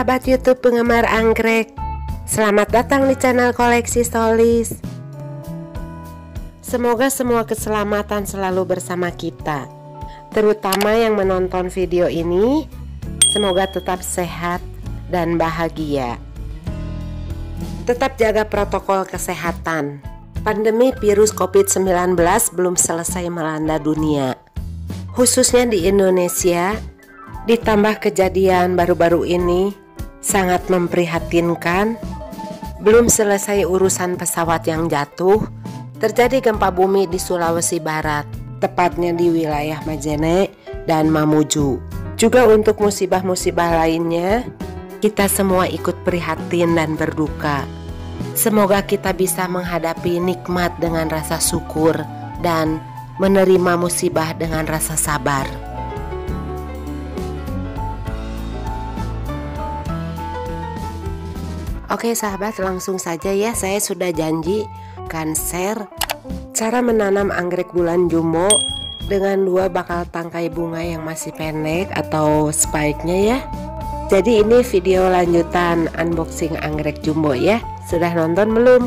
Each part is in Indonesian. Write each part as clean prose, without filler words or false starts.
sahabat YouTube penggemar anggrek, selamat datang di channel Koleksi Stolis. Semoga semua keselamatan selalu bersama kita, terutama yang menonton video ini. Semoga tetap sehat dan bahagia. Tetap jaga protokol kesehatan. Pandemi virus COVID-19 belum selesai melanda dunia, khususnya di Indonesia. Ditambah kejadian baru-baru ini sangat memprihatinkan. Belum selesai urusan pesawat yang jatuh, terjadi gempa bumi di Sulawesi Barat, tepatnya di wilayah Majene dan Mamuju. Juga untuk musibah-musibah lainnya, kita semua ikut prihatin dan berduka. Semoga kita bisa menghadapi nikmat dengan rasa syukur dan menerima musibah dengan rasa sabar. Oke sahabat, langsung saja ya, saya sudah janji akan share cara menanam anggrek bulan jumbo dengan 2 bakal tangkai bunga yang masih pendek atau spike-nya ya. Jadi ini video lanjutan unboxing anggrek jumbo ya. Sudah nonton belum?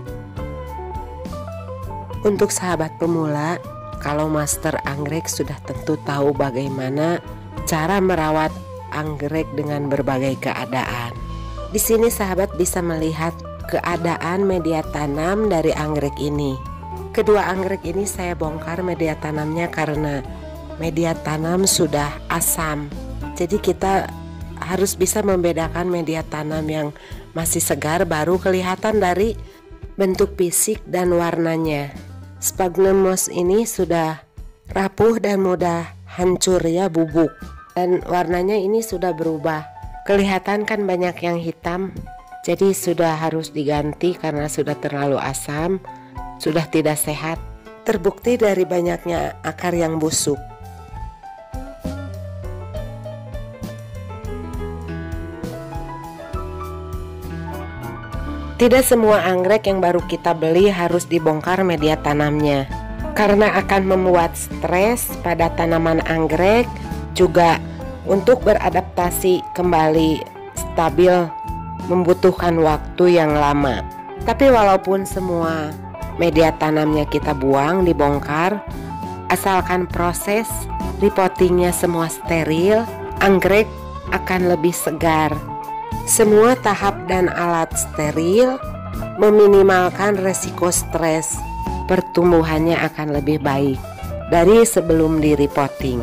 Untuk sahabat pemula, kalau master anggrek sudah tentu tahu bagaimana cara merawat anggrek dengan berbagai keadaan. Di sini sahabat bisa melihat keadaan media tanam dari anggrek ini. Kedua anggrek ini saya bongkar media tanamnya karena media tanam sudah asam. Jadi kita harus bisa membedakan media tanam yang masih segar baru kelihatan dari bentuk fisik dan warnanya. Sphagnum moss ini sudah rapuh dan mudah hancur ya, bubuk. Dan warnanya ini sudah berubah. Kelihatan kan banyak yang hitam, jadi sudah harus diganti karena sudah terlalu asam, sudah tidak sehat. Terbukti dari banyaknya akar yang busuk. Tidak semua anggrek yang baru kita beli harus dibongkar media tanamnya, karena akan membuat stres pada tanaman anggrek, juga untuk beradaptasi kembali stabil membutuhkan waktu yang lama. Tapi walaupun semua media tanamnya kita buang, dibongkar, asalkan proses repottingnya semua steril, anggrek akan lebih segar. Semua tahap dan alat steril meminimalkan resiko stres. Pertumbuhannya akan lebih baik dari sebelum di repotting.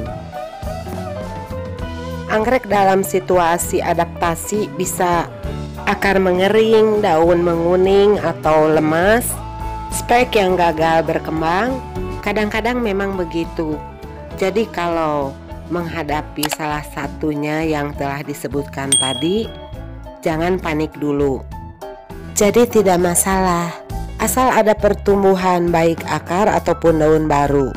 Anggrek dalam situasi adaptasi bisa akar mengering, daun menguning atau lemas, spike yang gagal berkembang, kadang-kadang memang begitu. Jadi kalau menghadapi salah satunya yang telah disebutkan tadi, jangan panik dulu. Jadi tidak masalah, asal ada pertumbuhan baik akar ataupun daun baru.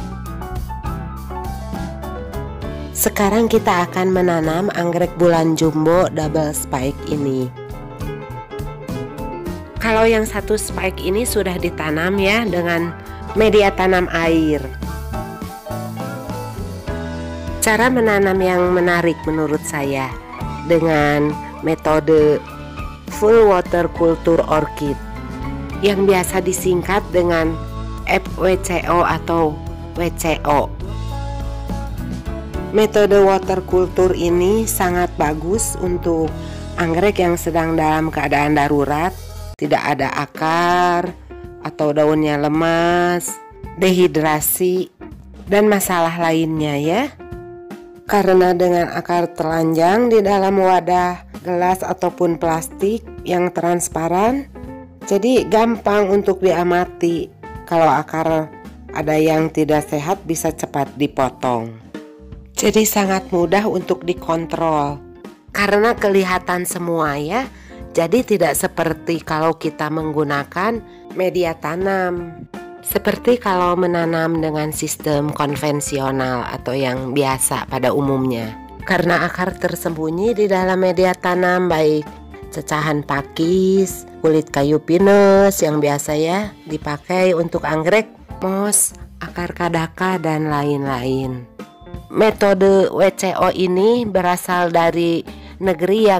Sekarang kita akan menanam anggrek bulan jumbo double spike ini. Kalau yang satu spike ini sudah ditanam ya dengan media tanam air. Cara menanam yang menarik menurut saya dengan metode full water culture orchid yang biasa disingkat dengan FWCO atau WCO. Metode water culture ini sangat bagus untuk anggrek yang sedang dalam keadaan darurat, tidak ada akar atau daunnya lemas, dehidrasi, dan masalah lainnya ya. Karena dengan akar telanjang di dalam wadah gelas ataupun plastik yang transparan, jadi gampang untuk diamati. Kalau akar ada yang tidak sehat bisa cepat dipotong. Jadi sangat mudah untuk dikontrol karena kelihatan semua ya. Jadi tidak seperti kalau kita menggunakan media tanam, seperti kalau menanam dengan sistem konvensional atau yang biasa pada umumnya. Karena akar tersembunyi di dalam media tanam, baik cacahan pakis, kulit kayu pinus yang biasa ya dipakai untuk anggrek, moss, akar kadaka, dan lain-lain. Metode WCO ini berasal dari negeri yang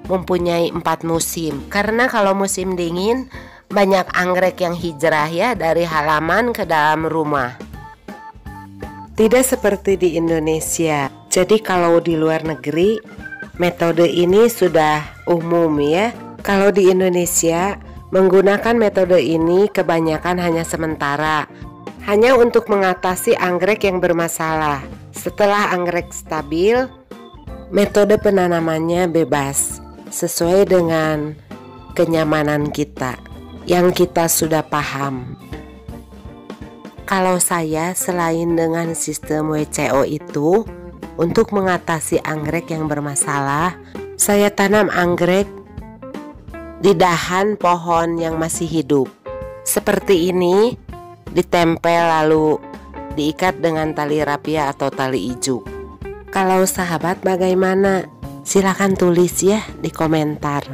mempunyai 4 musim. Karena kalau musim dingin banyak anggrek yang hijrah ya dari halaman ke dalam rumah. Tidak seperti di Indonesia. Jadi kalau di luar negeri metode ini sudah umum ya. Kalau di Indonesia menggunakan metode ini kebanyakan hanya sementara, hanya untuk mengatasi anggrek yang bermasalah. Setelah anggrek stabil, metode penanamannya bebas sesuai dengan kenyamanan kita yang kita sudah paham. Kalau saya selain dengan sistem WCO itu, untuk mengatasi anggrek yang bermasalah, saya tanam anggrek di dahan pohon yang masih hidup. Seperti ini, ditempel lalu diikat dengan tali rapia atau tali ijuk. Kalau sahabat bagaimana? Silahkan tulis ya di komentar.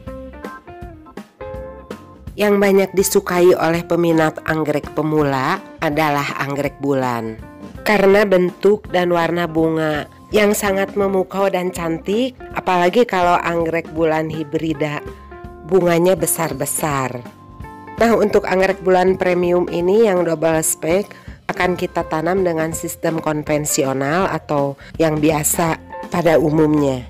Yang banyak disukai oleh peminat anggrek pemula adalah anggrek bulan. Karena bentuk dan warna bunga yang sangat memukau dan cantik, apalagi kalau anggrek bulan hibrida, bunganya besar-besar. Nah, untuk anggrek bulan premium ini yang double spek akan kita tanam dengan sistem konvensional atau yang biasa pada umumnya.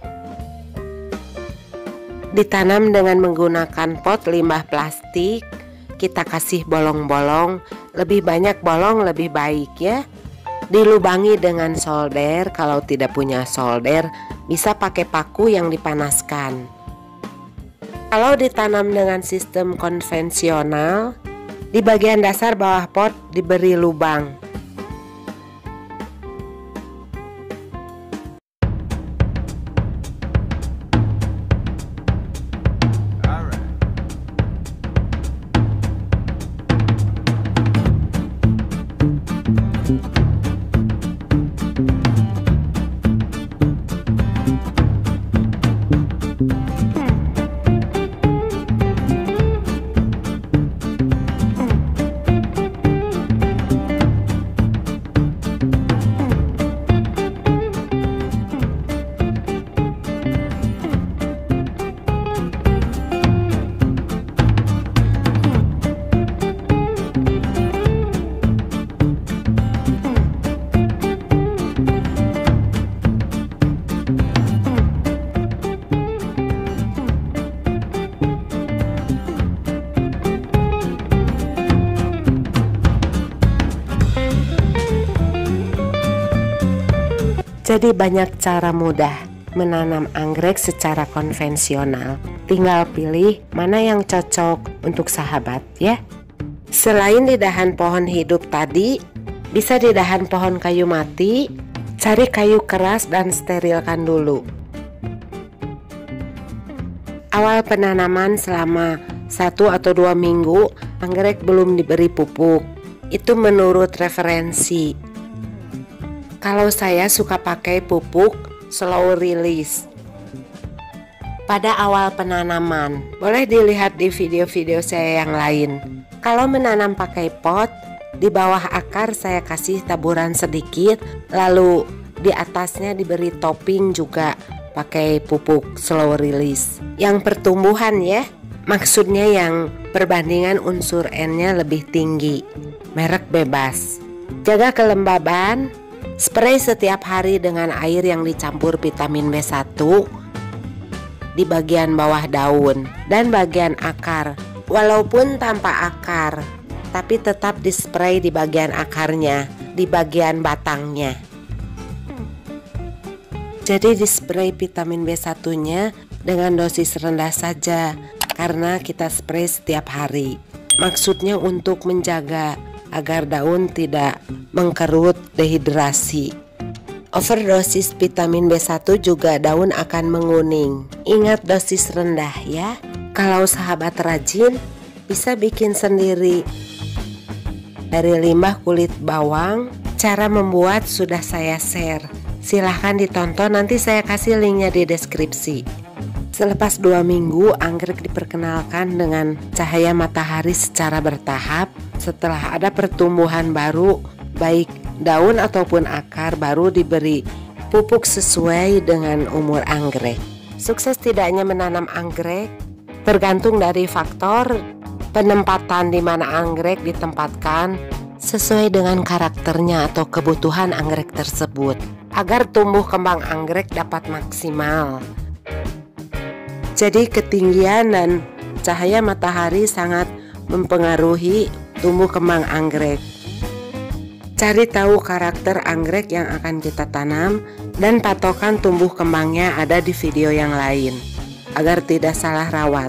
Ditanam dengan menggunakan pot limbah plastik, kita kasih bolong-bolong, lebih banyak bolong lebih baik ya. Dilubangi dengan solder, kalau tidak punya solder bisa pakai paku yang dipanaskan. Kalau ditanam dengan sistem konvensional, di bagian dasar bawah pot diberi lubang. Jadi banyak cara mudah menanam anggrek secara konvensional. Tinggal pilih mana yang cocok untuk sahabat ya. Selain di dahan pohon hidup tadi, bisa di dahan pohon kayu mati. Cari kayu keras dan sterilkan dulu. Awal penanaman selama 1 atau 2 minggu anggrek belum diberi pupuk. Itu menurut referensi. Kalau saya suka pakai pupuk slow release pada awal penanaman. Boleh dilihat di video-video saya yang lain. Kalau menanam pakai pot, di bawah akar saya kasih taburan sedikit, lalu di atasnya diberi topping juga pakai pupuk slow release. Yang pertumbuhan ya, maksudnya yang perbandingan unsur N-nya lebih tinggi. Merek bebas. Jaga kelembaban. Spray setiap hari dengan air yang dicampur vitamin B1 di bagian bawah daun dan bagian akar. Walaupun tanpa akar, tapi tetap dispray di bagian akarnya, di bagian batangnya. Jadi dispray vitamin B1-nya dengan dosis rendah saja karena kita spray setiap hari. Maksudnya untuk menjaga agar daun tidak mengkerut dehidrasi. Overdosis vitamin B1 juga daun akan menguning. Ingat dosis rendah ya. Kalau sahabat rajin bisa bikin sendiri. Dari limbah kulit bawang, cara membuat sudah saya share. Silahkan ditonton, nanti saya kasih linknya di deskripsi. Selepas 2 minggu, anggrek diperkenalkan dengan cahaya matahari secara bertahap. Setelah ada pertumbuhan baru, baik daun ataupun akar, baru diberi pupuk sesuai dengan umur anggrek. Sukses tidaknya menanam anggrek tergantung dari faktor penempatan di mana anggrek ditempatkan sesuai dengan karakternya atau kebutuhan anggrek tersebut agar tumbuh kembang anggrek dapat maksimal. Jadi ketinggian dan cahaya matahari sangat mempengaruhi tumbuh kembang anggrek. Cari tahu karakter anggrek yang akan kita tanam dan patokan tumbuh kembangnya ada di video yang lain agar tidak salah rawat.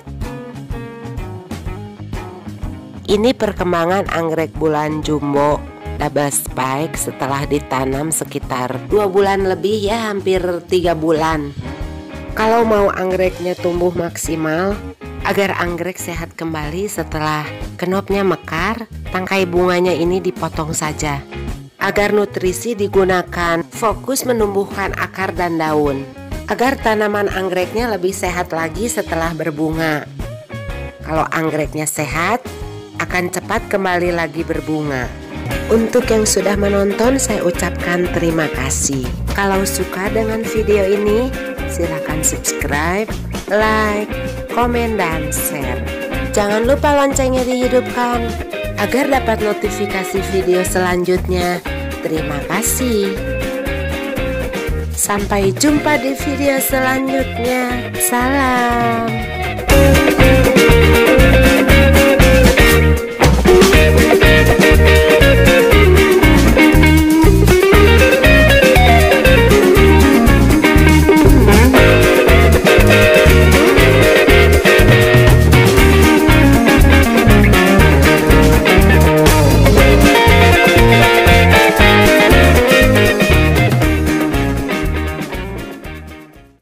Ini perkembangan anggrek bulan jumbo double spike setelah ditanam sekitar 2 bulan lebih ya, hampir 3 bulan. Kalau mau anggreknya tumbuh maksimal, agar anggrek sehat kembali setelah kenopnya mekar, tangkai bunganya ini dipotong saja. Agar nutrisi digunakan fokus menumbuhkan akar dan daun, agar tanaman anggreknya lebih sehat lagi setelah berbunga. Kalau anggreknya sehat, akan cepat kembali lagi berbunga. Untuk yang sudah menonton, saya ucapkan terima kasih. Kalau suka dengan video ini, silakan subscribe, like, komen, dan share. Jangan lupa loncengnya dihidupkan agar dapat notifikasi video selanjutnya. Terima kasih. Sampai jumpa di video selanjutnya. Salam.